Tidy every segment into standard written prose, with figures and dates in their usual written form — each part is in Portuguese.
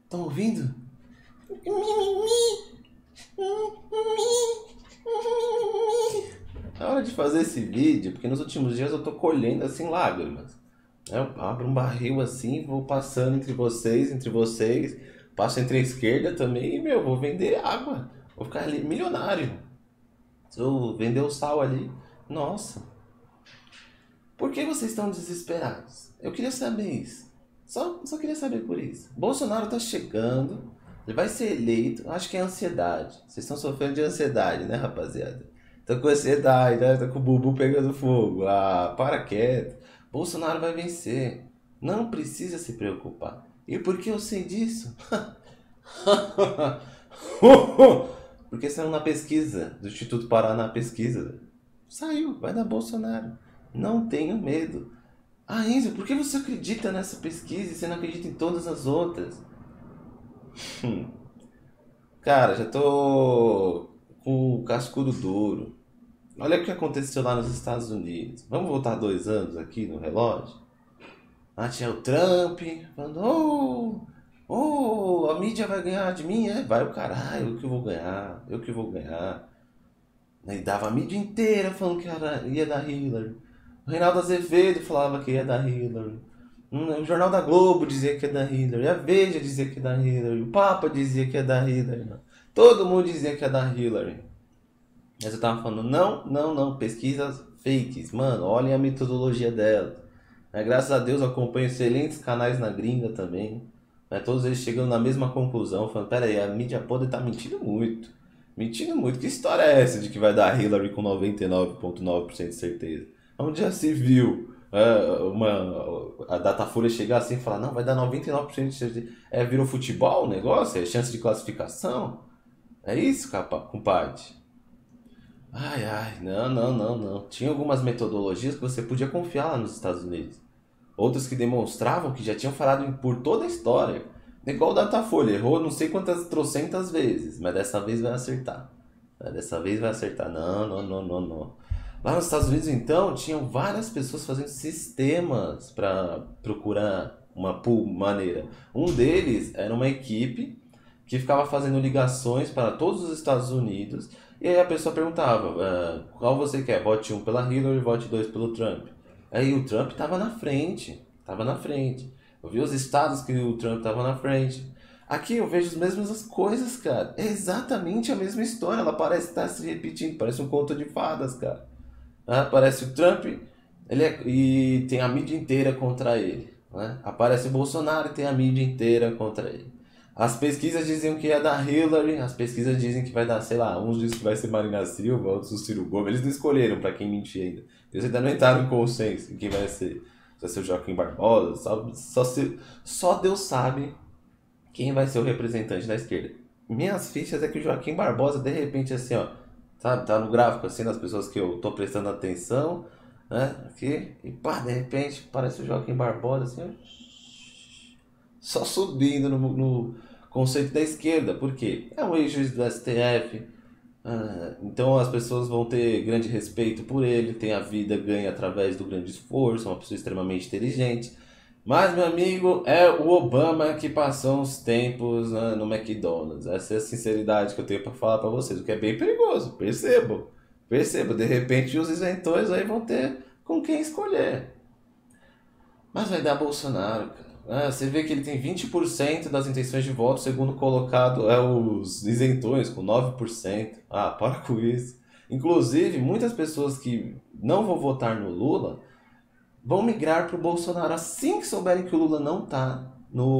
Estão ouvindo? É hora de fazer esse vídeo, porque nos últimos dias eu tô colhendo assim lágrimas. Eu abro um barril assim, vou passando entre vocês, passo entre a esquerda também e, meu, vou vender água. Vou ficar ali milionário. Se eu vender o sal ali, nossa. Por que vocês estão desesperados? Eu queria saber isso. Só queria saber por isso. Bolsonaro tá chegando, ele vai ser eleito. Acho que é ansiedade. Vocês estão sofrendo de ansiedade, né, rapaziada? Tô com ansiedade, né? Tô com o bumbum pegando fogo. Ah, para quieto. Bolsonaro vai vencer. Não precisa se preocupar. E por que eu sei disso? Porque saiu na pesquisa do Instituto Paraná Pesquisa. Saiu, vai dar Bolsonaro. Não tenho medo. Ah, Enzo, por que você acredita nessa pesquisa e você não acredita em todas as outras? Cara, já tô com o cascudo duro. Olha o que aconteceu lá nos Estados Unidos. Vamos voltar 2 anos aqui no relógio? Ah, tinha o Trump falando, a mídia vai ganhar de mim, é? Vai o caralho, eu que vou ganhar, eu que vou ganhar. E dava a mídia inteira falando que ia dar Hillary. O Reinaldo Azevedo falava que ia dar Hillary. O Jornal da Globo dizia que ia dar Hillary. A Veja dizia que ia dar Hillary. O Papa dizia que ia dar Hillary. Todo mundo dizia que ia dar Hillary. Mas eu tava falando, não, pesquisas fakes. Mano, olhem a metodologia dela. Graças a Deus eu acompanho excelentes canais na gringa também. Todos eles chegando na mesma conclusão, falando, pera aí, a mídia podre tá mentindo muito. Mentindo muito. Que história é essa de que vai dar Hillary com 99,9% de certeza? Onde já se viu a Datafolha chegar assim e falar, não, vai dar 99% de certeza. Virou futebol o negócio? É chance de classificação? É isso, compadre? Ai, ai, não. Tinha algumas metodologias que você podia confiar lá nos Estados Unidos. Outras que demonstravam que já tinham falado por toda a história. Igual o Datafolha, errou não sei quantas trocentas vezes, mas dessa vez vai acertar. Dessa vez vai acertar. Não. Lá nos Estados Unidos, então, tinham várias pessoas fazendo sistemas para procurar uma maneira. Um deles era uma equipe que ficava fazendo ligações para todos os Estados Unidos. E aí a pessoa perguntava, qual você quer? Vote 1 pela Hillary, vote 2 pelo Trump. Aí o Trump estava na frente, Eu vi os estados que o Trump estava na frente. Aqui eu vejo as mesmas coisas, cara. É exatamente a mesma história, ela parece estar se repetindo, parece um conto de fadas, cara. Aparece o Trump e tem a mídia inteira contra ele. Né? Aparece o Bolsonaro e tem a mídia inteira contra ele. As pesquisas diziam que ia dar Hillary, as pesquisas dizem que vai dar, sei lá, uns dizem que vai ser Marina Silva, outros o Ciro Gomes. Eles não escolheram pra quem mentir ainda. Eles ainda não entraram em consenso em quem vai ser. Se vai ser o Joaquim Barbosa, só Deus sabe quem vai ser o representante da esquerda. Minhas fichas é que o Joaquim Barbosa, de repente, assim, ó, sabe, tá no gráfico assim das pessoas que eu tô prestando atenção, né? Aqui, e pá, de repente parece o Joaquim Barbosa, assim, ó, só subindo no conceito da esquerda. Por quê? É um ex-juiz do STF, então as pessoas vão ter grande respeito por ele, tem a vida ganha através do grande esforço, é uma pessoa extremamente inteligente. Mas, meu amigo, é o Obama que passou uns tempos, né, no McDonald's. Essa é a sinceridade que eu tenho para falar para vocês, o que é bem perigoso, percebo, de repente os isentões aí vão ter com quem escolher. Mas vai dar Bolsonaro, cara. Você vê que ele tem 20% das intenções de voto, segundo colocado é os isentões, com 9%. Ah, para com isso. Inclusive, muitas pessoas que não vão votar no Lula vão migrar pro Bolsonaro assim que souberem que o Lula não tá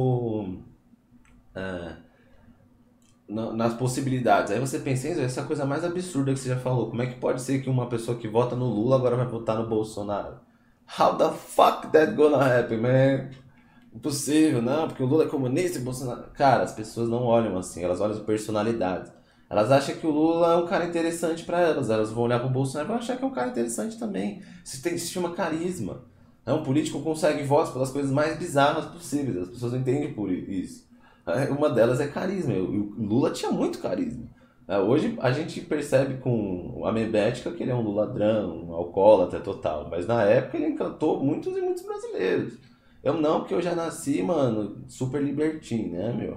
nas possibilidades. Aí você pensa, essa é a coisa mais absurda que você já falou. Como é que pode ser que uma pessoa que vota no Lula agora vai votar no Bolsonaro? How the fuck that gonna happen, man? Impossível, não, porque o Lula é comunista e o Bolsonaro... Cara, as pessoas não olham assim, elas olham as personalidades. Elas acham que o Lula é um cara interessante pra elas vão olhar pro Bolsonaro e vão achar que é um cara interessante também. Isso se chama carisma. Um político consegue votos pelas coisas mais bizarras possíveis, as pessoas não entendem por isso. Uma delas é carisma, o Lula tinha muito carisma. Hoje a gente percebe com a membética que ele é um luladrão, um alcoólatra total, mas na época ele encantou muitos e muitos brasileiros. Eu não, porque eu já nasci, mano, super libertino, né, meu?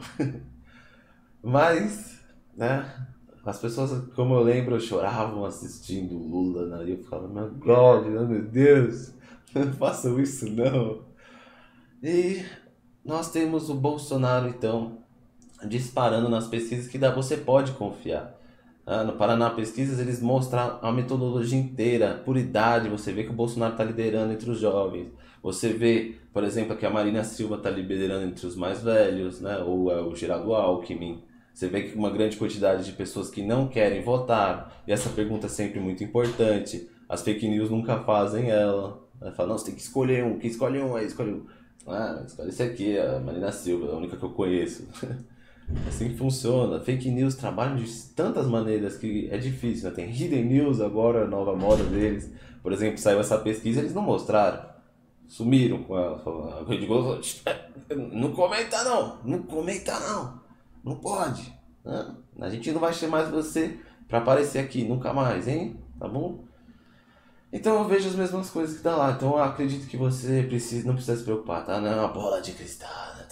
Mas, né, as pessoas, como eu lembro, choravam assistindo o Lula, né? E eu ficava, meu God, meu Deus, não façam isso não. E nós temos o Bolsonaro, então, disparando nas pesquisas que você pode confiar. No Paraná Pesquisas eles mostram a metodologia inteira, por idade, você vê que o Bolsonaro está liderando entre os jovens. Você vê, por exemplo, que a Marina Silva está liderando entre os mais velhos, né? Ou o Geraldo Alckmin. Você vê que uma grande quantidade de pessoas que não querem votar. E essa pergunta é sempre muito importante. As fake news nunca fazem ela. Ela fala, não, você tem que escolher um. Quem escolhe um, aí escolhe um. Ah, escolhe esse aqui, a Marina Silva, a única que eu conheço. Assim que funciona. Fake news trabalham de tantas maneiras que é difícil, né? Tem hidden news agora, a nova moda deles. Por exemplo, saiu essa pesquisa, eles não mostraram. Sumiram com ela. A Rede Globo falou, não comenta não, não comenta não. Não pode. Né? A gente não vai chamar você pra aparecer aqui, nunca mais, hein? Tá bom? Então eu vejo as mesmas coisas que tá lá. Então eu acredito que você precisa, não precisa se preocupar, tá? Não é uma bola de cristal. Né?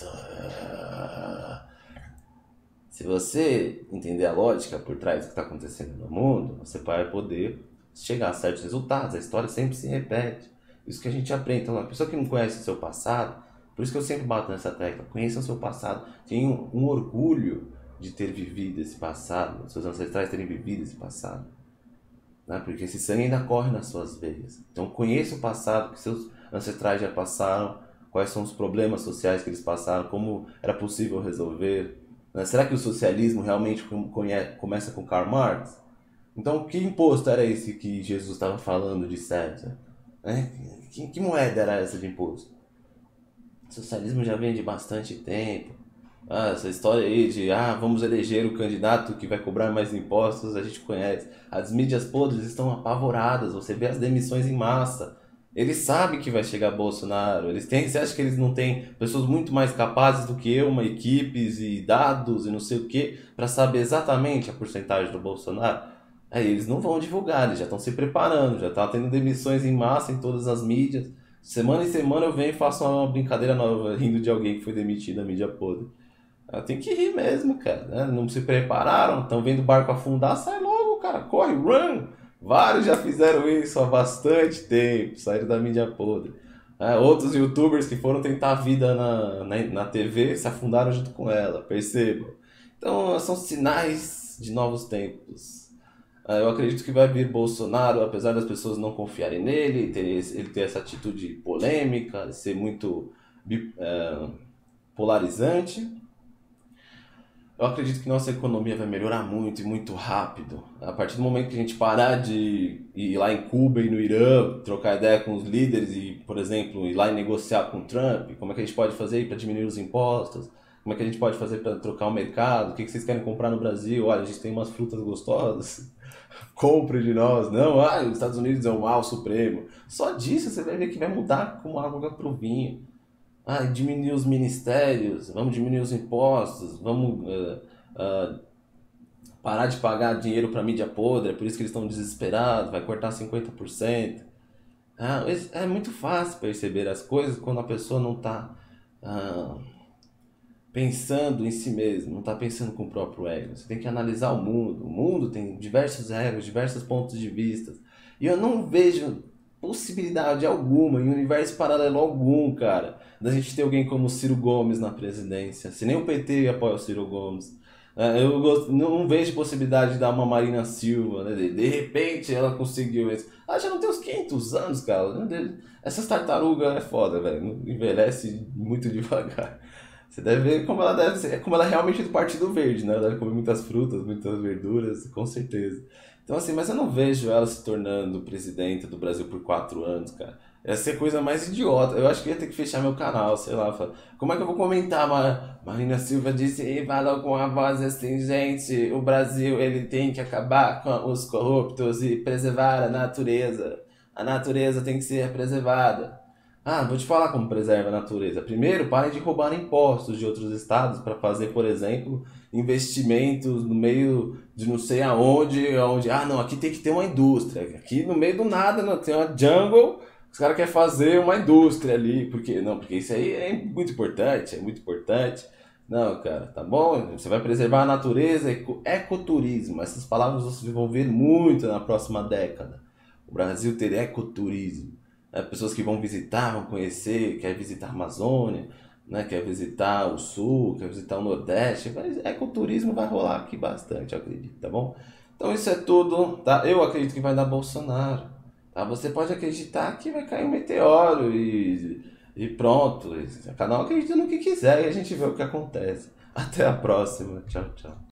Se você entender a lógica por trás do que está acontecendo no mundo, você vai poder chegar a certos resultados. A história sempre se repete. Isso que a gente aprende. Então, a pessoa que não conhece o seu passado, por isso que eu sempre bato nessa tecla, conheça o seu passado. Tenha um orgulho de ter vivido esse passado, seus ancestrais terem vivido esse passado. Né? Porque esse sangue ainda corre nas suas veias. Então, conheça o passado que seus ancestrais já passaram, quais são os problemas sociais que eles passaram, como era possível resolver. Né? Será que o socialismo realmente começa com Karl Marx? Então, que imposto era esse que Jesus estava falando de César? Né? Que moeda era essa de imposto? O socialismo já vem de bastante tempo. Essa história aí de vamos eleger o candidato que vai cobrar mais impostos, a gente conhece. As mídias podres estão apavoradas, você vê as demissões em massa. Eles sabem que vai chegar Bolsonaro. Você acha que eles não têm pessoas muito mais capazes do que eu, uma equipes e dados e não sei o que, para saber exatamente a porcentagem do Bolsonaro? Aí eles não vão divulgar, eles já estão se preparando, já está tendo demissões em massa em todas as mídias. Semana em semana eu venho e faço uma brincadeira nova, rindo de alguém que foi demitido na mídia podre. Tem que rir mesmo, cara. Né? Não se prepararam, estão vendo o barco afundar, sai logo, cara, corre, run! Vários já fizeram isso há bastante tempo, saíram da mídia podre. Outros youtubers que foram tentar a vida na TV se afundaram junto com ela, percebam. Então são sinais de novos tempos. Eu acredito que vai vir Bolsonaro, apesar das pessoas não confiarem nele, ele ter essa atitude polêmica, ser muito polarizante. Eu acredito que nossa economia vai melhorar muito e muito rápido. A partir do momento que a gente parar de ir lá em Cuba e no Irã, trocar ideia com os líderes e, por exemplo, ir lá e negociar com o Trump, como é que a gente pode fazer para diminuir os impostos? Como é que a gente pode fazer para trocar o mercado? O que vocês querem comprar no Brasil? Olha, a gente tem umas frutas gostosas. Compre de nós. Não, os Estados Unidos é o mal supremo. Só disso você vai ver que vai mudar como água pro vinho. Diminuir os ministérios, vamos diminuir os impostos, vamos parar de pagar dinheiro para mídia podre, é por isso que eles estão desesperados, vai cortar 50%. É muito fácil perceber as coisas quando a pessoa não está pensando em si mesmo, não está pensando com o próprio ego. Você tem que analisar o mundo. O mundo tem diversos egos, diversos pontos de vista. E eu não vejo possibilidade alguma, em universo paralelo algum, cara, da gente ter alguém como Ciro Gomes na presidência. Se nem o PT apoia o Ciro Gomes. Não vejo possibilidade de dar uma Marina Silva, né? De repente ela conseguiu isso. Já não tem uns 500 anos, cara. Essas tartarugas é foda, velho. Envelhece muito devagar. Você deve ver como ela deve ser, como ela é realmente do Partido Verde, né? Ela deve comer muitas frutas, muitas verduras, com certeza. Então assim, mas eu não vejo ela se tornando presidenta do Brasil por 4 anos, cara. Essa é a coisa mais idiota. Eu acho que ia ter que fechar meu canal, sei lá. Como é que eu vou comentar? Marina Silva disse e falou com a voz assim, gente, o Brasil ele tem que acabar com os corruptos e preservar a natureza. A natureza tem que ser preservada. Vou te falar como preserva a natureza. Primeiro, parem de roubar impostos de outros estados para fazer, por exemplo, investimentos no meio de não sei aonde, não, aqui tem que ter uma indústria. Aqui no meio do nada, não, tem uma jungle, Os caras querem fazer uma indústria ali, porque não, porque isso aí é muito importante, é muito importante. Não, cara, tá bom? Você vai preservar a natureza, ecoturismo. Essas palavras vão se desenvolver muito na próxima década. O Brasil ter ecoturismo, né? Pessoas que vão visitar, vão conhecer, quer visitar a Amazônia, né? Quer visitar o Sul, quer visitar o Nordeste. Mas ecoturismo vai rolar aqui bastante, eu acredito, tá bom? Então isso é tudo, tá? Eu acredito que vai dar Bolsonaro. Tá? Você pode acreditar que vai cair um meteoro e pronto. Cada um acredita no que quiser e a gente vê o que acontece. Até a próxima. Tchau, tchau.